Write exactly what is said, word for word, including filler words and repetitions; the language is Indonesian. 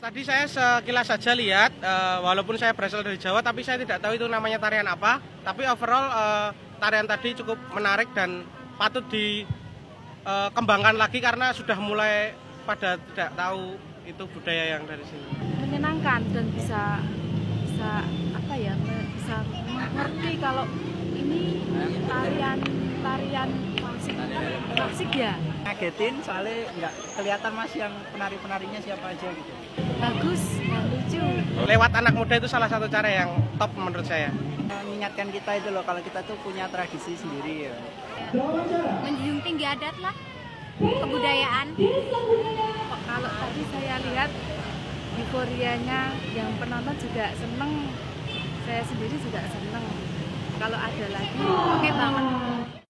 Tadi saya sekilas saja lihat, uh, walaupun saya berasal dari Jawa, tapi saya tidak tahu itu namanya tarian apa. Tapi overall uh, tarian tadi cukup menarik dan patut dikembangkan uh, lagi karena sudah mulai pada tidak tahu itu budaya yang dari sini. Menyenangkan dan bisa bisa apa ya, bisa mengerti kalau ini tarian tarian klasik klasik ya. Ngagetin soalnya nggak kelihatan mas yang penari-penarinya siapa aja gitu. Bagus, dan lucu. Lewat anak muda itu salah satu cara yang top menurut saya. Mengingatkan kita itu loh kalau kita tuh punya tradisi sendiri ya. Menjunjung tinggi adat lah, kebudayaan. Kalau tadi saya lihat euforianya yang penonton juga seneng, saya sendiri juga seneng. Kalau ada lagi, oke banget.